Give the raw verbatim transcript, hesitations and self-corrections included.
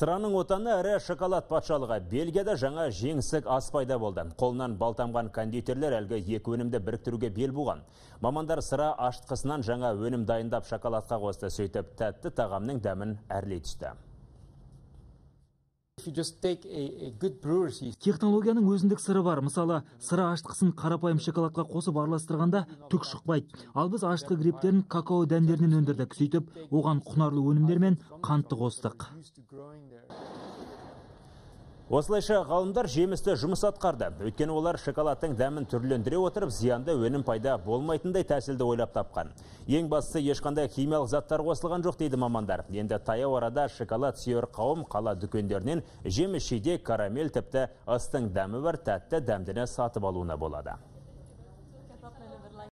Сыраның отаны әрі шоколад патшалығы. Бельгияда жаңа жеңсік ас пайда болды. Қолынан балтамған кондитерлер әлгі екі өнімді біріктіруге бел буған. Мамандар сыра ашытқысынан жаңа өнім дайындап шоколадқа қосты, сөйтіп тәтті тағамның дәмін әрлей түсті. Технологияның өзіндік сыры бар. Мысалы, сыра ашытқысын қарапайым шоколадқа қосып араластырғанда түк шықпайды. Ал біз ашытқы грибтерін какао дәндерінен өндірдік. Сөйтіп, оған құнарлы өнімдер мен қантты қостық. Осылайша ғалымдар жемісті жұмыс атқарды. Өйткені олар шоколадтың дәмін түрлендіре отырып, зиянды өнім пайда болмайтындай тәсілді ойлап тапқан. Ең бастысы, ешқандай химиялық заттар қосылған жоқ дейді мамандар. Енді таяу арада шоколад сүйер қауым қала дүкендерінен жеміс жидек, карамель, тіпті ыстың дәмі бар тәтті дәмдіні сатып алуына болады.